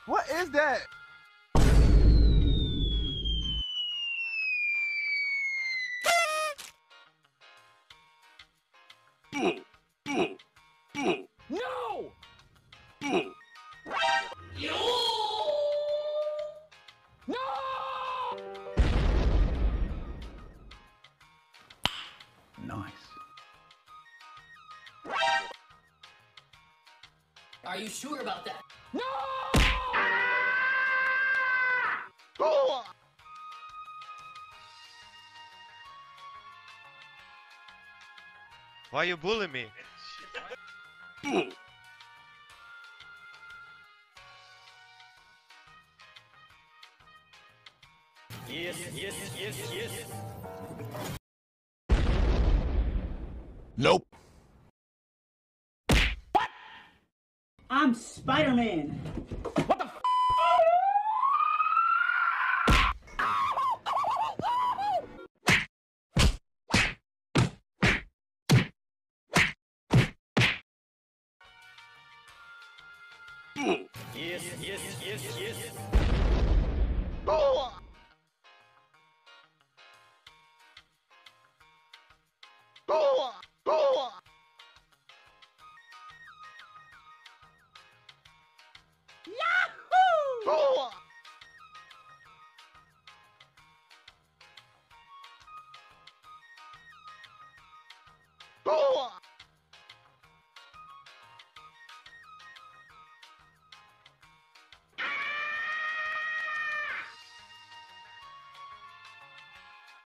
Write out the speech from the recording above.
What is that? No! No! Nice. Are you sure about that? No! Oh! Why you bullying me? Yes, yes, yes, yes. Nope. I'm Spider-Man. What the f? Yes, yes, yes, yes. Oh! Oh! Oh! Yahoo! Oh! Oh!